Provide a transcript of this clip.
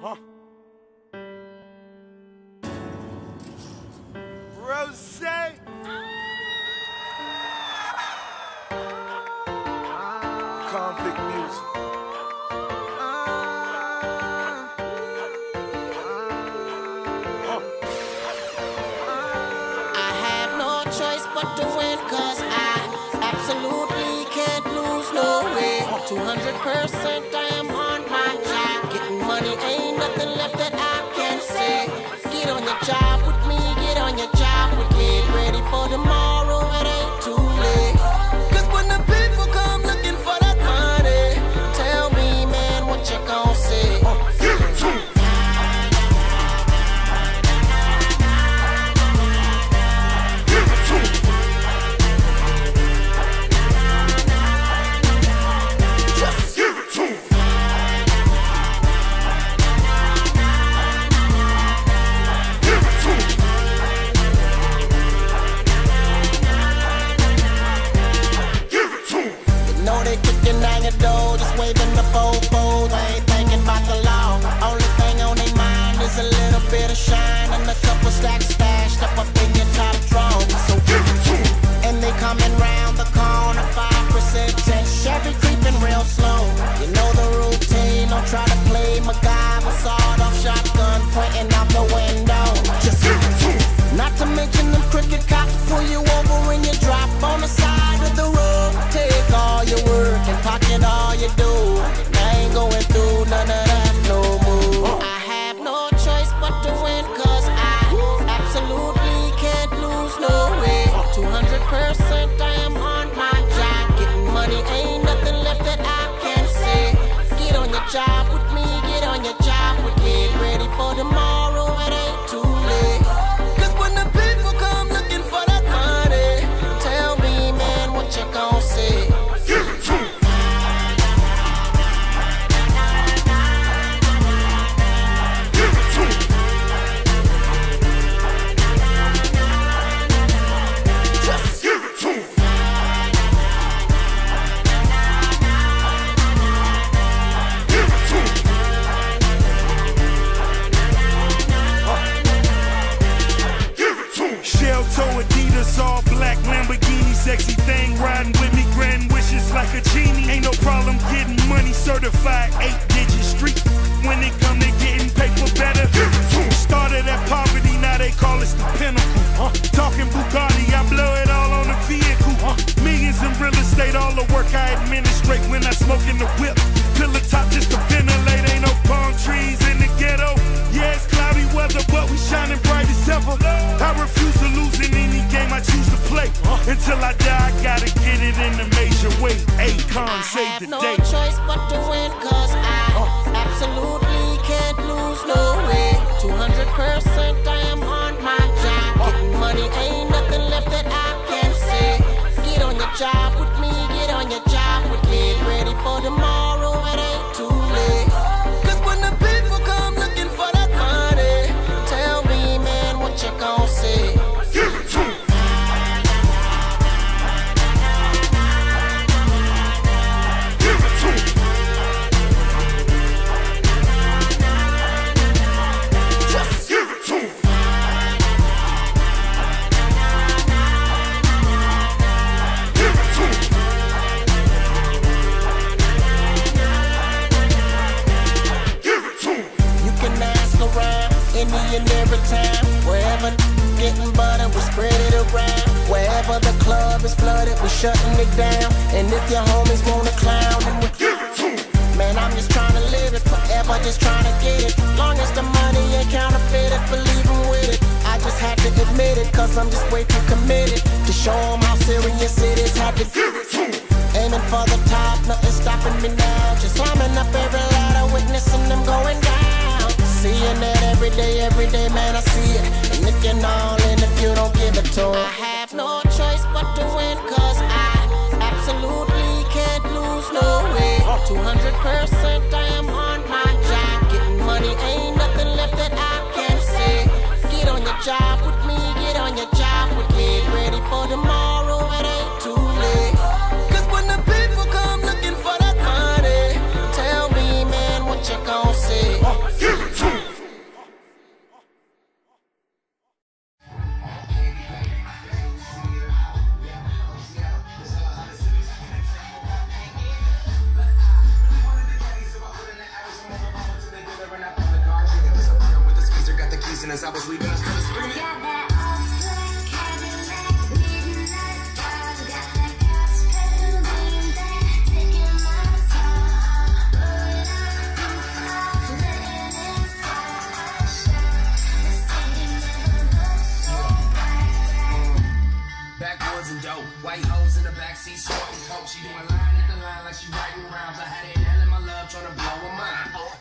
Huh? Rose. Convict music. I have no choice but to win, cause I absolutely can't lose no way. 200% I am on my job. Getting money, ain't nothing left that I can say. Get on your job with me, get on your job with me. Get ready for tomorrow, it ain't too late. Cause when the people come looking for that money, tell me, man, what you gon' say? Give it to me. Just waving the fofos, they ain't thinking about the law. Only thing on their mind is a little bit of shine and a couple stacks stashed up in your top drawer. So give it to 'em. And they coming round the corner, 5% check, Chevy creeping real slow. You know the routine, don't try to play MacGyver, sawed-off shotgun pointing out the window. Just give it to 'em. Not to mention them crooked cops pull you over when you drop on the side of the road. Take all your work and pocket all you do. I ain't going through none of that no more. I have no choice but to win, cause I absolutely can't lose no way. 200% I am on my job. Getting money, ain't nothing left that I can say. Get on your job with me, get on your job with me. Get ready for tomorrow, it ain't too late. Cause when the people come looking for that money, tell me, man, what you gon' say? Give it to 'em. Give it to 'em. Just give it to 'em. Give it to 'em. Give it to 'em. Shell toe Adidas, all black Lamborghini, sexy thing riding with me, grand wishes like a genie. Ain't no problem getting money, certified 8-digit street. When it come to getting paper better, started at poverty, now they call us the pinnacle. Talking Bugatti, I blow it all on the vehicle. Millions in real estate, all the work I administrate when I smoke in the whip. Pillar top just to ventilate, ain't no palm trees in the ghetto. Yeah, it's cloudy weather, but we shining bright as ever. I refuse to lose in any game I choose to play. Until I die, I gotta get it in a major way. Akon, save the day. I have no choice but to win, cause I absolutely can't lose no way. 200% I am on my job. Getting money, ain't nothing left that I can say. Get on your job with me, get on your job with me. Get ready for tomorrow, it ain't too late. Cause when the people come looking for that money, tell me, man, what you gon' say? Give it to 'em. Give it to 'em. Just give it to 'em. Give it to 'em. Give it to 'em. You can ask around any and every time. Wherever getting butter, we spread it around. Wherever the club is flooded, we shutting it down. And if your homies wanna clown, then we Give it to 'em. man, I'm just trying to live it forever, just trying to get it. Long as the money ain't counterfeited, believe 'em with it. I just had to admit it, cause I'm just way too committed to show 'em how serious it is. Had to Give it to 'em. aiming for the top, nothing stopping me now. Just climbing up every ladder, witnessing them going down. Seeing that every day, man, I see it. And if you're all in, if you don't give it to 'em, I have no choice but to win, cause I absolutely can't lose no way. 200% I am on my job. Getting money, ain't nothing left that I can say. Get on your job with me, get on your job with me. Get ready for tomorrow, it ain't too late. Cause when the people come looking for that money, tell me, man, what you gon' say? Give it to feeling as I was leaving, I started screaming. Got that old black Cadillac, midnight drive. Got that gas pedal lean back, taking my time. Rolling up roof lights, letting in sunshine. The city never looks so bright. Backwoods and dope, white hoes in the backseat, smoking coke. She doing line at the line like she writing rhymes. I had it in hell in my love, trying to blow her mind.